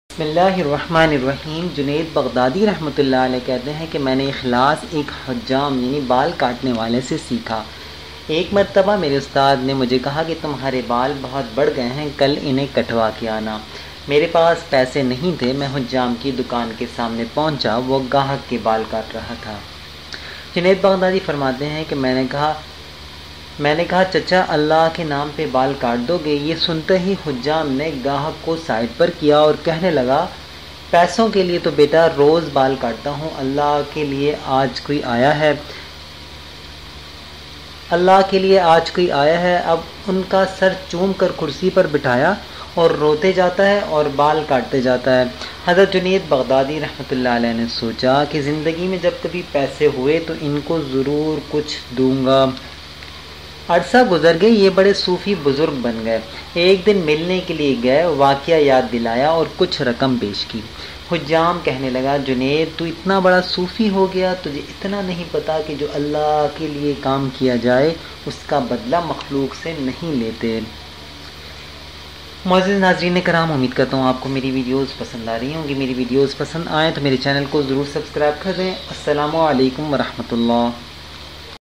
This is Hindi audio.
बिस्मिल्लाहिर्रहमानिर्रहीम। जुनैद बगदादी रहमतुल्लाह अलैह कहते हैं कि मैंने इखलास एक हज्जाम यानी बाल काटने वाले से सीखा। एक मरतबा मेरे उस्ताद ने मुझे कहा कि तुम्हारे बाल बहुत बढ़ गए हैं, कल इन्हें कटवा के आना। मेरे पास पैसे नहीं थे। मैं हज्जाम की दुकान के सामने पहुंचा। वो गाहक के बाल काट रहा था। जुनैद बगदादी फरमाते हैं कि मैंने कहा चचा, अल्लाह के नाम पे बाल काट दोगे? ये सुनते ही हुज्जाम ने गाहक को साइड पर किया और कहने लगा, पैसों के लिए तो बेटा रोज़ बाल काटता हूँ, अल्लाह के लिए आज कोई आया है। अब उनका सर चूम कर कुर्सी पर बिठाया और रोते जाता है और बाल काटते जाता है। हज़रत जुनैद बगदादी रहमतुल्लाह अलैह ने सोचा कि ज़िंदगी में जब कभी पैसे हुए तो इनको ज़रूर कुछ दूंगा। अरसा गुजर गई। ये बड़े सूफ़ी बुज़ुर्ग बन गए। एक दिन मिलने के लिए गए, वाक़या याद दिलाया और कुछ रकम पेश की। हुज्जाम कहने लगा, जुनैद तू इतना बड़ा सूफ़ी हो गया, तुझे इतना नहीं पता कि जो अल्लाह के लिए काम किया जाए उसका बदला मखलूक से नहीं लेते। मुअज़्ज़िज़ नाज़रीन कराम, उम्मीद करता हूँ आपको मेरी वीडियोज़ पसंद आ रही होंगी। मेरी वीडियोज़ पसंद आएँ तो मेरे चैनल को ज़रूर सब्सक्राइब कर दें। अस्सलामु अलैकुम वरहमतुल्लाह।